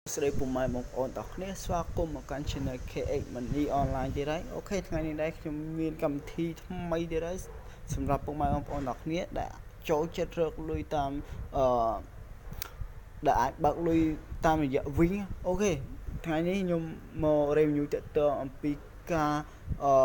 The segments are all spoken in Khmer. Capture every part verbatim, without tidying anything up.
ស្រីពុំម៉ែបងប្អូនទាំងគ្នាស្វាគមន៍មកកាន់ Channel เค เอ็กซ์ Money Online ទៀតហើយអូខេថ្ងៃនេះដែរខ្ញុំមានកម្មវិធីថ្មីទៀតហើយសម្រាប់ពុកម៉ែបងប្អូនទាំងគ្នាដែលចូលចិត្តរកលុយតាមអឺដែលអាចបើកលុយតាមរយៈវិញអូខេថ្ងៃនេះខ្ញុំមក review តទៅអំពីការអឺ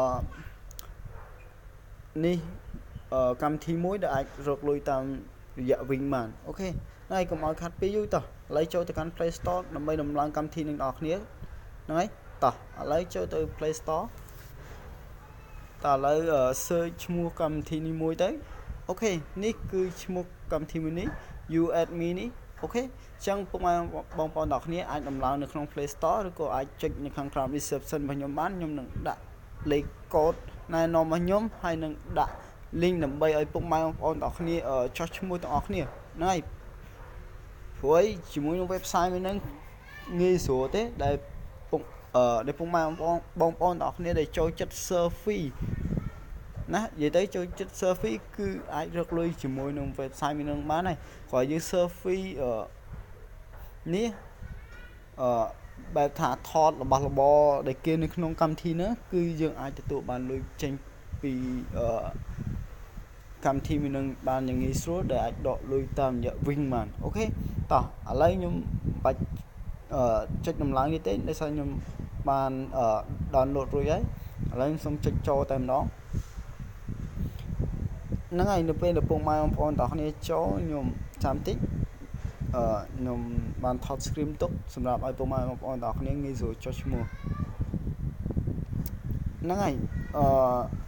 នេះអឺកម្មវិធីមួយដែលអាចរកលុយតាមរយៈវិញបានអូខេហើយកុំឲ្យខាត់ពេលយូរតោះឥឡូវចូលទៅកាន់ Play Store ដើម្បីដំឡើងកម្មវិធីនឹងដល់គ្នាហ្នឹងហើយតោះឥឡូវចូលទៅ Play Store តោះឥឡូវ search ឈ្មោះកម្មវិធីនេះមួយទៅអូខេនេះគឺឈ្មោះកម្មវិធីមួយនេះ You Add Me នេះអូខេអញ្ចឹងពុកម៉ែបងប្អូនទាំងគ្នាអាចដំឡើងនៅក្នុង Play Store ឬក៏អាចចុចនៅខាងក្រោម description របស់ខ្ញុំបានខ្ញុំនឹងដាក់លេខកូដណែនាំរបស់ខ្ញុំហើយនឹងដាក់ link ដើម្បីឲ្យពុកម៉ែបងប្អូនទាំងគ្នាចុះឈ្មោះទាំងអស់គ្នាហ្នឹងហើយព្រោះជាមួយនឹង website មួយហ្នឹងងាយស្រួលទេដែលពុកអឺដែលពុកម៉ែបងប្អូនបងប្អូនទាំងអស់គ្នាដែលចូលចិត្ត surfing ណានិយាយទៅចូលចិត្ត surfing គឺអាចរកលុយជាមួយនឹង website មួយហ្នឹងបានហើយគ្រាន់យើង surfing អឺនេះអឺបែបថាថតរបស់របរដែលគេនៅក្នុងកម្មវិធីហ្នឹងគឺយើងអាចទទួលបានលុយចេញពីអឺកម្មវិធីមួយនឹងបានយ៉ាងងាយស្រួលដែលអាចដកលុយតាមរយៈវិញបានអូខេតោះឥឡូវខ្ញុំបាច់អឺចុចដំឡើងនេះទេដោយសារខ្ញុំបានអឺ download រួចហើយឥឡូវខ្ញុំសូមចុចចូលតែម្ដងហ្នឹងហើយនៅពេលដែលពុកម៉ែបងប្អូនទាំងគ្នាចូលខ្ញុំចាំតិចអឺខ្ញុំបានថត screen ទុកសម្រាប់ឲ្យពុកម៉ែបងប្អូនទាំងគ្នាងាយស្រួលចុះឈ្មោះហ្នឹងហើយអឺ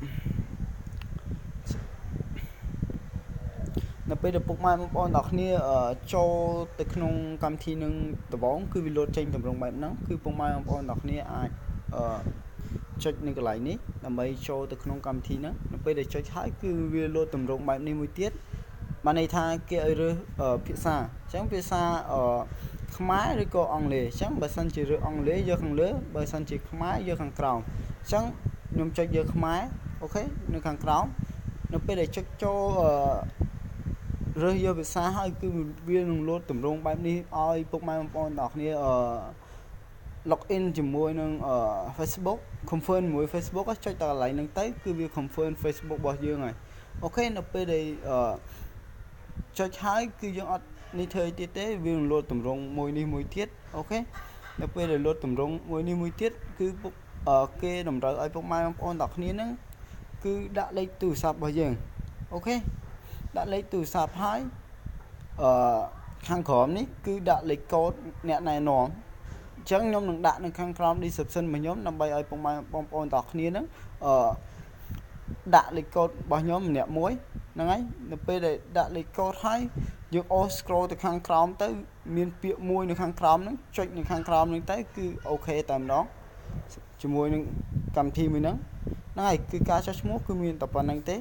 នៅពេលដែលពុកម៉ែបងប្អូនទាំងគ្នាចូលទៅក្នុងកម្មវិធីនឹងដំបូងគឺវាលោតចេញតម្រងបែបហ្នឹងគឺពុកម៉ែបងប្អូនទាំងគ្នាអាចអឺចុចនៅកន្លែងនេះដើម្បីចូលទៅក្នុងកម្មវិធីហ្នឹងនៅពេលដែលចុចហើយគឺវាលោតតម្រងបែបនេះមួយទៀតបានន័យថាគេឲ្យរើសភាសាអញ្ចឹងភាសាអឺខ្មែរឬក៏អង់គ្លេសអញ្ចឹងបើសិនជារើសអង់គ្លេសយកខាងលើបើសិនជាខ្មែរយកខាងក្រោមអញ្ចឹងខ្ញុំចុចយកខ្មែរអូខេនៅខាងក្រោមនៅពេលដែលចុចចូលអឺរើសយកភាសាហើយគឺវានឹងលោតតម្រងបែបនេះឲ្យពុកម៉ែបងប្អូនទាំងគ្នាអឺ log in ជាមួយនឹង Facebook confirm ជាមួយ Facebook ចុចដល់កន្លែងហ្នឹងទៅគឺវា confirm Facebook របស់យើងហើយអូខេនៅពេលដែលអឺចុចហើយគឺយើងអត់នេះធ្វើទៀតទេវានឹងលោតតម្រងមួយនេះមួយទៀតអូខេនៅពេលដែលលោតតម្រងមួយនេះមួយទៀតគឺពុកគេតម្រូវឲ្យពុកម៉ែបងប្អូនទាំងគ្នាហ្នឹងគឺដាក់លេខទូរស័ព្ទរបស់យើងអូខេដាក់លេខទូរស័ព្ទហើយអឺខាងក្រោមនេះគឺដាក់លេខកូដអ្នកណែនាំអញ្ចឹងខ្ញុំនឹងដាក់នៅខាងក្រោម description របស់ខ្ញុំដើម្បីឲ្យពុកម៉ែបងប្អូនទាំងគ្នាហ្នឹងអឺដាក់លេខកូដរបស់ខ្ញុំម្នាក់មួយហ្នឹងហើយនៅពេលដែលដាក់លេខកូដហើយយើងអូស scroll ទៅខាងក្រោមទៅមានពាក្យមួយនៅខាងក្រោមហ្នឹងចុចនៅខាងក្រោមហ្នឹងទៅគឺអូខេតែម្ដងជាមួយនឹងកម្មវិធីមួយហ្នឹងហ្នឹងហើយគឺការចុះឈ្មោះគឺមានតែប៉ុណ្្នឹងទេ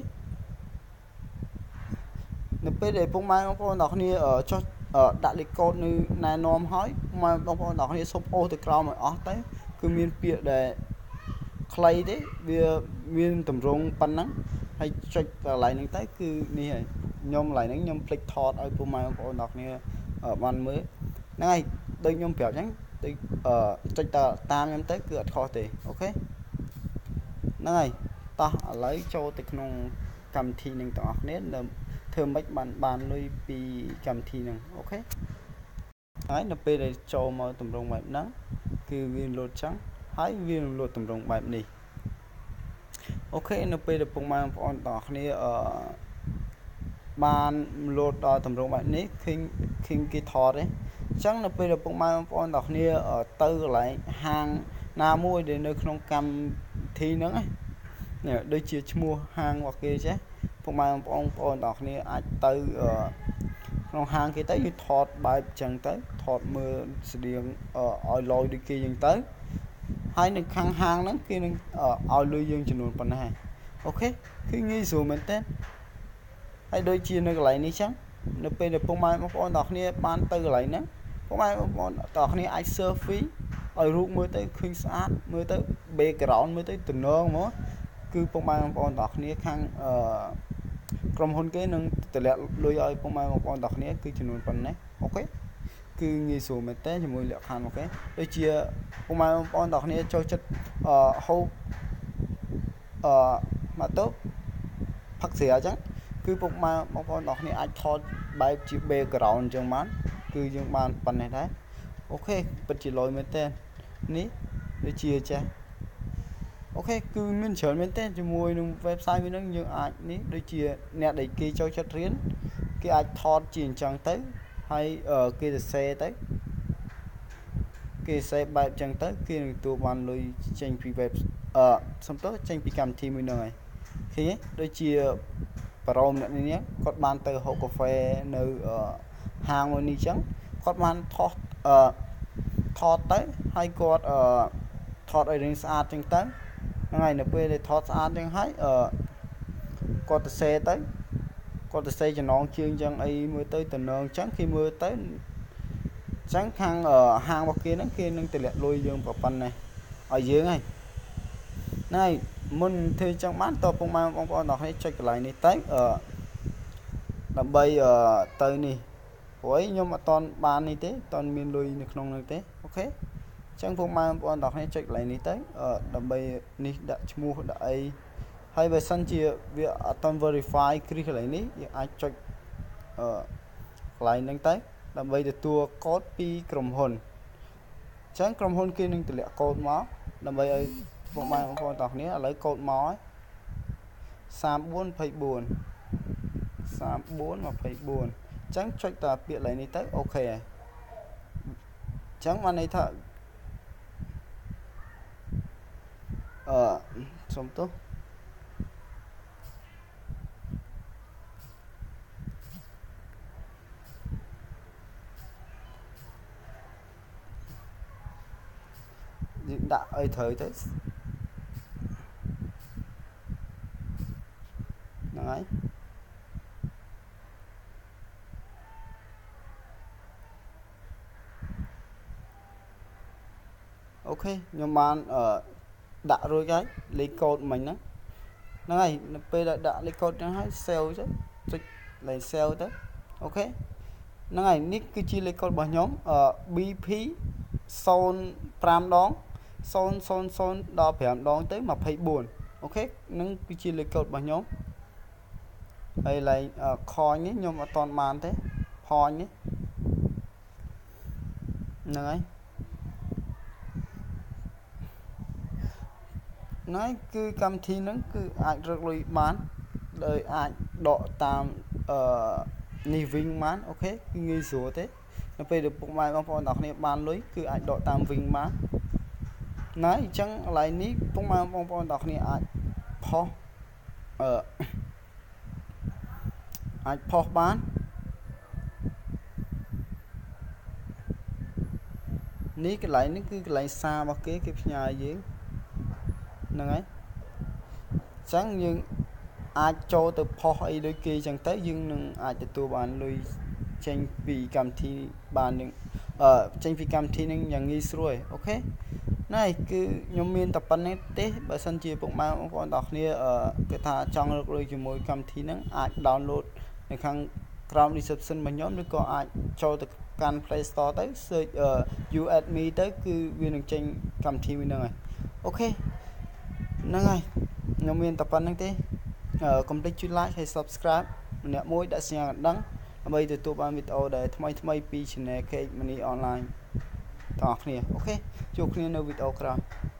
នៅពេលដែលពុកម៉ែបងប្អូនទាំងគ្នាចុះដាក់លេខកូដនៅណែនាំហើយម៉ែបងប្អូនទាំងគ្នាសុំអូសទៅក្រោមឲ្យអស់ទៅគឺមានពាក្យដែលខ្លីទេវាមានតម្រងប៉ុណ្ណឹងហើយចុចកន្លែងហ្នឹងទៅគឺនេះហើយខ្ញុំកន្លែងហ្នឹងខ្ញុំភ្លេចថតឲ្យពុកម៉ែបងប្អូនទាំងគ្នាបានមើលហ្នឹងហើយដូចខ្ញុំប្រាប់អញ្ចឹងទៅចុចតាមខ្ញុំទៅគឺអត់ខុសទេអូខេហ្នឹងហើយតោះឥឡូវចូលទៅក្នុងកម្មវិធីនឹងទាំងអស់គ្នាធ្វើម៉េចបានបានលុយពីកម្មវិធីហ្នឹងអូខេហើយនៅពេលដែលចូលមកតម្រងបែបហ្នឹងគឺវាលោតចឹងហើយវានឹងលោតតម្រងបែបនេះអូខេនៅពេលដែលពុកម៉ែបងប្អូនទាំងអស់គ្នាអឺបានលោតដល់តម្រងបែបនេះឃើញឃើញគេថតទេអញ្ចឹងនៅពេលដែលពុកម៉ែបងប្អូនទាំងគ្នាទៅកន្លែងហាងណាមួយដែលនៅក្នុងកម្មវិធីហ្នឹងនេះដូចជាឈ្មោះហាងរបស់គេចេះពុកម៉ែបងប្អូនបងប្អូនទាំងគ្នាអាចទៅក្នុងហាងគេទៅយើងថតបែបចឹងទៅថតមើលស្តៀងឲ្យលយដូចគេចឹងទៅហើយនៅខាងហាងហ្នឹងគេនឹងឲ្យលុយយើងចំនួនប៉ុណ្ណេះអូខេគឺងាយស្រួលមែនតើហើយដូចជានៅកន្លែងនេះចឹងនៅពេលដែលពុកម៉ែបងប្អូនទាំងគ្នាបានទៅកន្លែងហ្នឹងពុកម៉ែបងប្អូនទាំងគ្នាអាច selfie ឲ្យរូបមើលទៅឃើញស្អាតមើលទៅ background មើលទៅទំនងហ្មងគឺពុកម៉ែបងប្អូនទាំងគ្នាខាងអឺក្រុមហ៊ុនគេនឹងតម្លាក់លុយឲ្យពុកម៉ែបងប្អូនទាំងគ្នាគឺចំនួនប៉ុណ្ណេះអូខេគឺងាយស្រួលមែនតើជាមួយលក្ខខណ្ឌអូខេដូចជាពុកម៉ែបងប្អូនទាំងគ្នាចូលចិត្តអឺហូបអឺមកទៅផឹកស្រាអញ្ចឹងគឺពុកម៉ែបងប្អូនទាំងគ្នាអាចថតបែបជា background អញ្ចឹងបានគឺយើងបានប៉ុណ្ណេះដែរអូខេពិតជាលយមែនតើនេះដូចជាចាស់អូខេគឺមានច្រើនមែនតើជាមួយនឹង website មួយហ្នឹងយើងអាចនេះដូចជាអ្នកដែលគេចូលចិត្តរៀនគេអាចថតជាអញ្ចឹងទៅហើយគេសរសេរទៅគេសរសេរបែបអញ្ចឹងទៅគេនឹងទទួលបានលុយចេញពី web អឺសំទោសចេញពីកម្មវិធីមួយហ្នឹងហើយឃើញទេដូចជាបារោមអ្នកនេះគាត់បានទៅហូបកាហ្វេនៅហាងមួយនេះអញ្ចឹងគាត់បានថតអឺថតទៅហើយគាត់អឺថតឲ្យរៀងស្អាតអញ្ចឹងទៅហ្នឹងហើយនៅពេលដែលថតស្អាតអញ្ចឹងហើយអឺគាត់ទៅសេទៅគាត់ទៅសេចំណងជើងអញ្ចឹងអីមើលទៅតំណងអញ្ចឹងគេមើលទៅអញ្ចឹងខាងហាងរបស់គេហ្នឹងគេនឹងតម្លាក់លុយយើងប៉ុណ្ណេះឲ្យយើងហើយណៃមុនធ្វើអញ្ចឹងបានតើពុកម៉ែបងប្អូនទាំងនេះចុចកន្លែងនេះទៅអឺដើម្បីអឺទៅនេះព្រោះខ្ញុំអត់តន់បាននេះទេតន់មានលុយនៅក្នុងនោះទេអូខេអញ្ចឹងពុកម៉ែបងប្អូនទាំងនេះចុចកន្លែងនេះទៅអឺដើម្បីនេះដាក់ឈ្មោះដាក់អីហើយបើសិនជាវាអត់តន់ verify គ្រីសកន្លែងនេះយើងអាចចុចអឺកន្លែងហ្នឹងទៅដើម្បីទទួលកូដពីក្រុមហ៊ុនអញ្ចឹងក្រុមហ៊ុនគេនឹងតម្លាក់កូដមកដើម្បីឲ្យពុកម៉ែបងប្អូនទាំងគ្នាឥឡូវកូដមកហើយសាមបួនភ័យបួនសាមបួនម្ភៃបួនអញ្ចឹងចុចតាពាក្យកន្លែងនេះទៅអូខេហើយអញ្ចឹងបានន័យថាអឺសុំទោសយើងដាក់អីត្រូវទៅហ្នឹងហើយអូខេខ្ញុំបានអឺដាក់រួចហើយលេខកូដមិញហ្នឹងហ្នឹងហើយនៅពេលដែលដាក់លេខកូដហ្នឹងហើយ save ទៅចុចលេខ save ទៅអូខេហ្នឹងហើយនេះគឺជាលេខកូដរបស់ខ្ញុំអឺ ប៊ី ភី ศูนย์ ប្រាំដងศูนย์ ศูนย์ ศูนย์ ដល់ប្រាំដងទៅម្ភៃបួនអូខេហ្នឹងគឺជាលេខកូដរបស់ខ្ញុំហើយឡើងខញនេះខ្ញុំអត់តន់បានទេផញនេះហ្នឹងហើយណៃគឺកម្មវិធីហ្នឹងគឺអាចរកលុយបានដោយអាចដកតាមអឺនេះវិញបានអូខេគឺងាយស្រួលទេនៅពេលដែលពុកម៉ែបងប្អូនទាំងគ្នាបានលុយគឺអាចដកតាមវិញបានណៃអញ្ចឹងកន្លែងនេះពុកម៉ែបងប្អូនទាំងគ្នាអាចផុសអឺអាចផុសបាននេះកន្លែងនេះគឺកន្លែងសាររបស់គេគេផ្ញើយើងហ្នឹងហើយអញ្ចឹងយើងអាចចូលទៅផុសអីដូចគេអញ្ចឹងទៅយើងនឹងអាចទទួលបានលុយចេញពីកម្មវិធីបាននឹងអឺចេញពីកម្មវិធីនឹងយ៉ាងងាយស្រួលអូខេណែគឺខ្ញុំមានតែប៉ុណ្្នេះទេបើសិនជាពុកម៉ែបងប្អូនទាំងគ្នាអឺគេថាចង់រកលុយជាមួយកម្មវិធីហ្នឹងអាច download នៅខាងក្រោម description របស់ខ្ញុំឬក៏អាចចូលទៅកាន់ Play Store ទៅ search you add me ទៅគឺវានឹងចេញកម្មវិធីមួយហ្នឹងហើយអូខេហ្នឹងហើយខ្ញុំមានតែប៉ុណ្្នឹងទេកុំភ្លេចជួយ like ហើយ subscribe ម្នាក់មួយដាក់សញ្ញាកណ្ដឹងដើម្បីទទួលបានវីដេអូដែលថ្មីថ្មីពី Channel เค เอ็กซ์ Money Online ទាំងអស់គ្នាអូខេជួបគ្នានៅវីដេអូក្រោយ